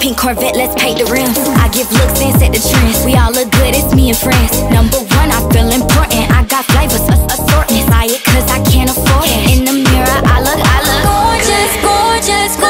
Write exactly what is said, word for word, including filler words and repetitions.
pink Corvette, let's paint the rims. I give looks and set the trends. We all look good, it's me and friends. Number one, I feel important. I got flavors, a assortment. Buy it cause I can't afford it. In the mirror, I look, I look gorgeous, gorgeous, gorgeous.